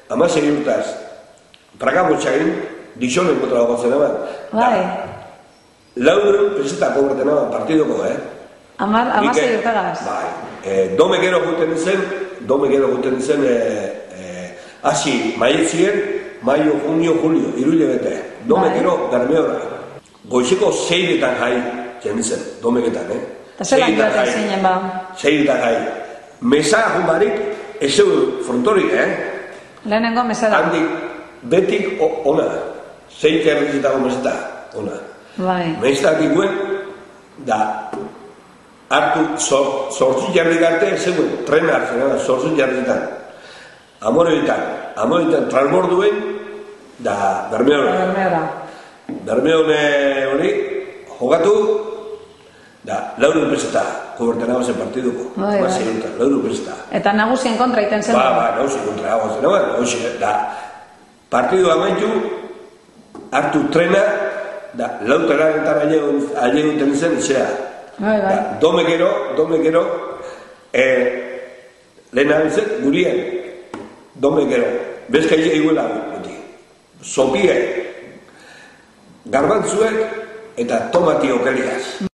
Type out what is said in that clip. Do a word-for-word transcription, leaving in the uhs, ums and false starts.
amasei urtaz, prakamotxain, dixonen kontra bagotzen eman. Bai. Laurun peseta kobraten eman partidoko, eh? Amasei urtagaz. Bai. Dome gero guten zen, dome gero guten zen, hasi maietzien, maio, junio, julio, iruile bete. Dome gero Bermeora. Goizeko zeiretan jai, zen, domeketan, eh? Eta zelan joaten zinen ba? Zeiretan jai. Mesa junbarik, ez zeu frontorik, eh? Lehenengo mesada. Handik, betik ona. Zeite erretzitako meseta, ona. Bai. Mestak ikuen, da, hartu, zortzi jarrik arte, zegoen, trena hartzen, zortzi jarritan. Amorebitan, amorebitan transborduen, da, Bermeora. Bermeora. Bermeone hori, jogatu, da, laurun peseta, koberten abazen partiduko. Bai, bai. Laurun peseta. Eta nagusien kontra iten zen? Ba, ba, nagusien kontra abazen, nagoen, da, partidu amaitu, hartu trena, da, lautara entar aileguten zen, zera. Bai, bai. Dome gero, dome gero, lehen abitzen, gurien, dome gero, bezka izan iguela, beti. Sopie, garbantzuek eta tomati okeliaz.